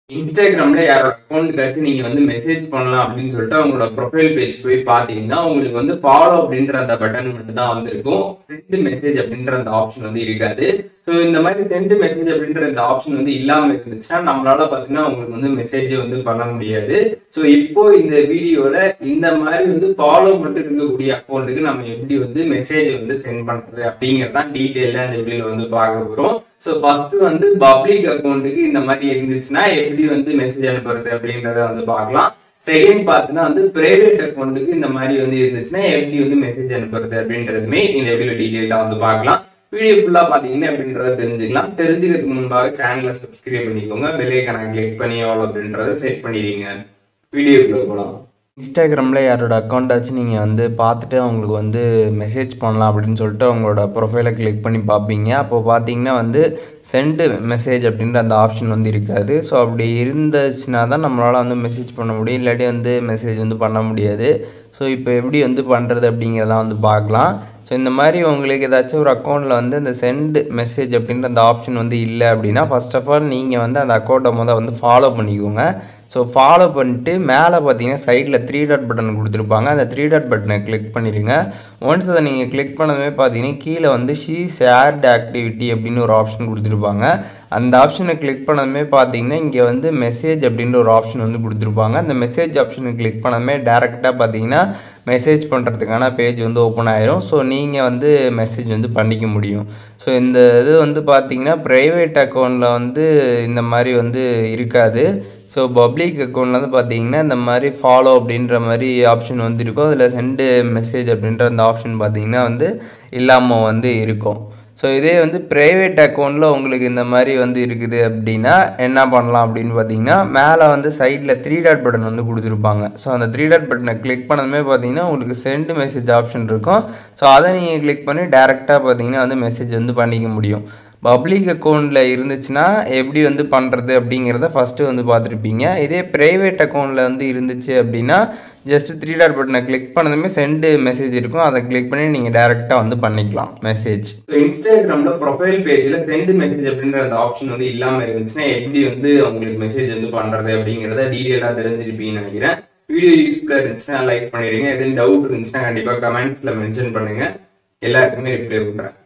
இன்ஸ்டாகிராம்ல யாரோட அக்கௌண்ட்டுக்காச்சும் நீங்க வந்து மெசேஜ் பண்ணலாம் அப்படின்னு சொல்லிட்டு அவங்களோட ப்ரொஃபைல் பேஜ் போய் பார்த்தீங்கன்னா உங்களுக்கு வந்து ஃபாலோ அப்படின்ற அந்த பட்டன் மட்டும் தான் வந்திருக்கும். சென்ட் மெசேஜ் அப்படின்ற அந்த ஆப்ஷன் வந்து இருக்காது. ஸோ இந்த மாதிரி சென்ட் மெசேஜ் அப்படின்ற இந்த ஆப்ஷன் வந்து இல்லாமல் இருந்துச்சுன்னா நம்மளால பார்த்தீங்கன்னா உங்களுக்கு வந்து மெசேஜ் வந்து பண்ண முடியாது. ஸோ இப்போ இந்த வீடியோல இந்த மாதிரி வந்து ஃபாலோ மட்டும் இருக்கக்கூடிய அக்கௌண்ட்டுக்கு நம்ம எப்படி வந்து மெசேஜ் வந்து சென்ட் பண்றது அப்படிங்கிறதான் டீட்டெயிலாக இந்த வீடியோல வந்து பார்க்க போகிறோம். ஸோ ஃபர்ஸ்ட் வந்து பப்ளிக் அக்கௌண்ட்டுக்கு இந்த மாதிரி இருந்துச்சுன்னா எப்படி வந்து மெசேஜ் அனுப்புறது அப்படின்றத வந்து பார்க்கலாம். செகண்ட் பார்த்தீங்கன்னா வந்து பிரைவேட் அக்கௌண்ட்டுக்கு இந்த மாதிரி வந்து இருந்துச்சுன்னா எப்படி வந்து மெசேஜ் அனுப்புறது அப்படின்றதுமே இந்த வீடியோ டீட்டெயிலாக வந்து பார்க்கலாம். வீடியோ ஃபுல்லா பாத்தீங்கன்னா அப்படின்றத தெரிஞ்சுக்கலாம். தெரிஞ்சுக்கிறதுக்கு முன்பாக சேனலை சப்ஸ்கிரைப் பண்ணிக்கோங்க, பெல் ஐகானை கிளிக் பண்ணி ஆல் அப்படின்றத செட் பண்ணிடுங்க. வீடியோக்குள்ள போகலாம். இன்ஸ்டாகிராமில் யாரோட அக்கௌண்ட்டாச்சும் நீங்கள் வந்து பார்த்துட்டு அவங்களுக்கு வந்து மெசேஜ் பண்ணலாம் அப்படின்னு சொல்லிட்டு அவங்களோட ப்ரொஃபைலை கிளிக் பண்ணி பார்ப்பீங்க. அப்போது பார்த்தீங்கன்னா வந்து சென்டு மெசேஜ் அப்படின்ற அந்த ஆப்ஷன் வந்து இருக்காது. ஸோ அப்படி இருந்துச்சுன்னா தான் நம்மளால் வந்து மெசேஜ் பண்ண முடியும், இல்லாட்டி வந்து மெசேஜ் வந்து பண்ண முடியாது. ஸோ இப்போ எப்படி வந்து பண்ணுறது அப்படிங்கிறதான் வந்து பார்க்கலாம். ஸோ இந்த மாதிரி உங்களுக்கு ஏதாச்சும் ஒரு அக்கௌண்ட்டில் வந்து இந்த சென்ட் மெசேஜ் அப்படின்ற அந்த ஆப்ஷன் வந்து இல்லை அப்படின்னா ஃபர்ஸ்ட் ஆஃப் ஆல் நீங்கள் வந்து அந்த அக்கௌண்ட்டை வந்து ஃபாலோ பண்ணிக்கோங்க. ஸோ ஃபாலோ பண்ணிட்டு மேலே பார்த்தீங்கன்னா சைடில் 3 டாட் பட்டன் கொடுத்துருப்பாங்க. அந்த 3 டாட் பட்டனை கிளிக் பண்ணிடுங்க. ஒன்ஸ் அதை நீங்கள் கிளிக் பண்ணதுமே பார்த்தீங்கன்னா கீழே வந்து ஷேர்டு ஆக்டிவிட்டி அப்படின்னு ஒரு ஆப்ஷன் கொடுத்துருப்பாங்க. அந்த ஆப்ஷனை கிளிக் பண்ணதுமே பார்த்தீங்கன்னா இங்கே வந்து மெசேஜ் அப்படின்ற ஒரு ஆப்ஷன் வந்து கொடுத்துருப்பாங்க. அந்த மெசேஜ் ஆப்ஷனை கிளிக் பண்ணதுமே டேரெக்டாக பார்த்தீங்கன்னா மெசேஜ் பண்ணுறதுக்கான பேஜ் வந்து ஓப்பன் ஆயிரும். ஸோ நீங்கள் வந்து மெசேஜ் வந்து பண்ணிக்க முடியும். ஸோ இந்த இது வந்து பார்த்தீங்கன்னா ப்ரைவேட் அக்கௌண்ட்டில் வந்து இந்த மாதிரி வந்து இருக்காது. ஸோ பப்ளிக் அக்கௌண்ட்டில் வந்து பார்த்தீங்கன்னா இந்த மாதிரி ஃபாலோ அப்படின்ற மாதிரி ஆப்ஷன் வந்து இருக்கும். அதில் சென்டு மெசேஜ் அப்படின்ற அந்த ஆப்ஷன் பார்த்தீங்கன்னா வந்து இல்லாமல் வந்து இருக்கும். ஸோ இதே வந்து ப்ரைவேட் அக்கௌண்ட்டில் உங்களுக்கு இந்த மாதிரி வந்து இருக்குது அப்படின்னா என்ன பண்ணலாம் அப்படின்னு பார்த்தீங்கன்னா மேலே வந்து சைடில் 3 டாட் பட்டன் வந்து கொடுத்துருப்பாங்க. ஸோ அந்த 3 டாட் பட்டனை கிளிக் பண்ணதுமே பார்த்தீங்கன்னா உங்களுக்கு சென்ட் மெசேஜ் ஆப்ஷன் இருக்கும். ஸோ அதை நீங்கள் கிளிக் பண்ணி டேரெக்டாக பார்த்தீங்கன்னா வந்து மெசேஜ் வந்து பண்ணிக்க முடியும். பப்ளிக் அக்கௌண்ட்டில் இருந்துச்சுன்னா எப்படி வந்து பண்ணுறது அப்படிங்கிறத ஃபஸ்ட்டு வந்து பார்த்துருப்பீங்க. இதே ப்ரைவேட் அக்கௌண்ட்டில் வந்து இருந்துச்சு அப்படின்னா ஜஸ்ட் 3 டாட் பட்டனை கிளிக் பண்ணதுமே சென்டு மெசேஜ் இருக்கும். அதை கிளிக் பண்ணி நீங்கள் டேரெக்டாக வந்து பண்ணிக்கலாம் மெசேஜ். இன்ஸ்டாகிராம்ல ப்ரொஃபைல் பேஜில் சென்ட் மெசேஜ் அப்படின்ற அந்த ஆப்ஷன் வந்து இல்லாமல் இருந்துச்சுன்னா எப்படி வந்து அவங்களுக்கு மெசேஜ் வந்து பண்ணுறது அப்படிங்கிறத டீட்டெயிலாக தெரிஞ்சிருப்பீங்கன்னு நினைக்கிறேன். வீடியோ யூஸ்ஃபுல்லாக இருந்துச்சுன்னா லைக் பண்ணிடுங்க. எதுவும் டவுட் இருந்துச்சுன்னா கண்டிப்பாக கமெண்ட்ஸில் மென்ஷன் பண்ணுங்கள். எல்லாருக்குமே ரிப்ளை பண்ணுறேன்.